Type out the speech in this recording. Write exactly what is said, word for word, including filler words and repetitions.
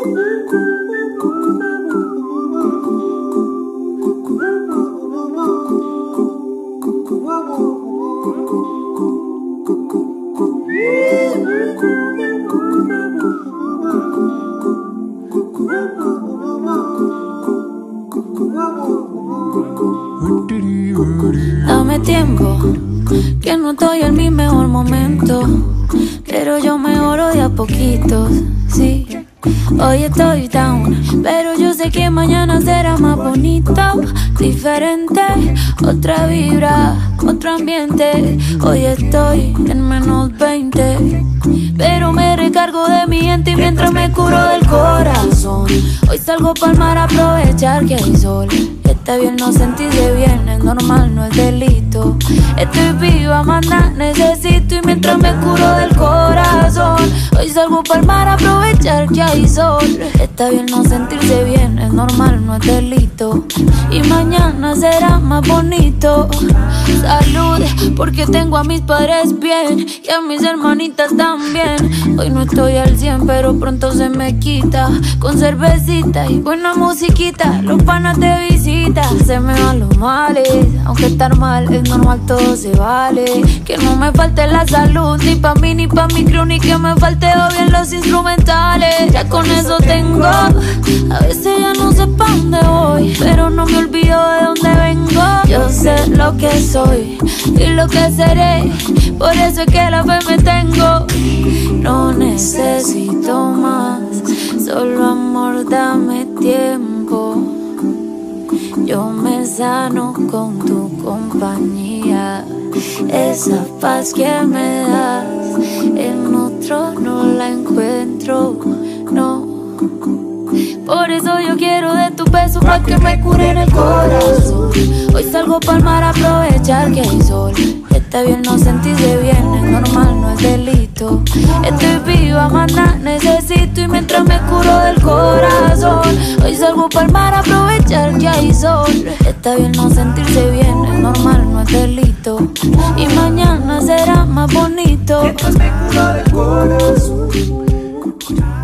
Dame tiempo, que no estoy en mi mejor momento, pero yo mejoro de a poquitos, sí. Hoy estoy down, pero yo sé que mañana será más bonito, diferente, otra vibra, otro ambiente. Hoy estoy en menos veinte, pero me recargo de mi gente y mientras me curo del corazón. Hoy salgo pa'l mar a aprovechar que hay sol. Está bien no sentirse bien, es normal, no es delito. Estoy viva, más nada necesito y mientras me curo del corazón. Hoy salgo pa'l mar a aprovechar que hay sol. Está bien no sentirse bien, es normal, no es delito. Y mañana será más bonito. Salud, porque tengo a mis padres bien y a mis hermanitas también. Hoy no estoy al cien, pero pronto se me quita. Con cervecita y buena musiquita, los panas te visitan. Se me van los males, aunque estar mal es normal, todo se vale. Que no me falte la salud, ni pa' mí ni pa' mi crew, ni que me falte o bien los instrumentales. Ya con eso tengo, a veces ya no sé pa' dónde voy, pero no me olvido de dónde vengo. Yo sé lo que soy y lo que seré, por eso es que la fe me tengo. No necesito más, solo amor, dame tiempo. Yo me sano con tu compañía. Esa paz que me das en otro no la encuentro, no. Por eso yo quiero de tu beso pa' que me cure en el corazón. Hoy salgo pa'l mar a aprovechar que hay sol. Está bien no sentirse bien, es normal, no es delito. Estoy viva, más nada necesito y mientras me curo del corazón. Hoy salgo pa'l mar a aprovechar que hay sol. Está bien no sentirse bien, es normal, no es delito. Y mañana será más bonito. Mientras me curo del corazón.